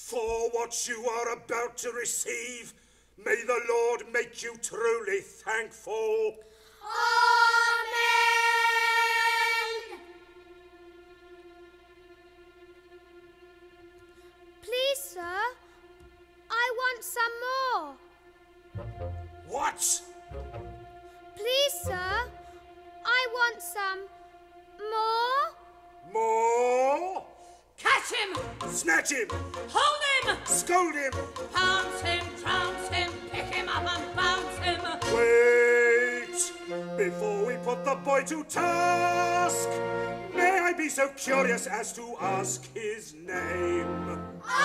For what you are about to receive, may the Lord make you truly thankful. Amen! Please, sir, I want some more. What? Please, sir, I want some more. More? Catch him! Snatch him! Hold him! Scold him! Pounce him, trounce him, pick him up and bounce him! Wait! Before we put the boy to task, may I be so curious as to ask his name?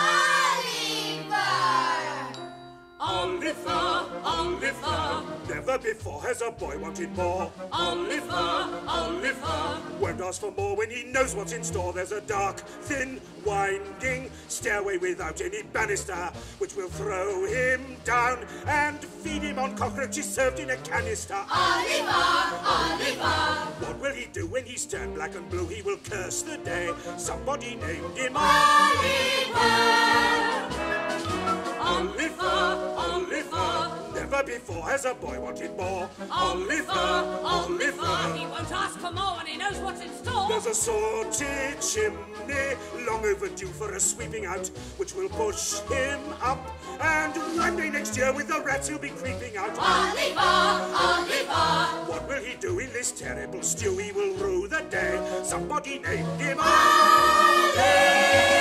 Oliver! Oliver! Never before has a boy wanted more. Oliver! Oliver! Won't ask for more when he knows what's in store. There's a dark, thin, winding stairway without any banister, which will throw him down and feed him on cockroaches served in a canister. Oliver! Oliver! What will he do when he's turned black and blue? He will curse the day somebody named him Oliver! Oliver! Oliver! Never before has a boy wanted more. Oliver! Oliver! He won't ask for more when he knows what's in store. There's a sorted chimney, long overdue for a sweeping out, which will push him up. And one day next year with the rats he'll be creeping out. Oliver! Oliver! What will he do in this terrible stew? He will rue the day somebody named him Oliver!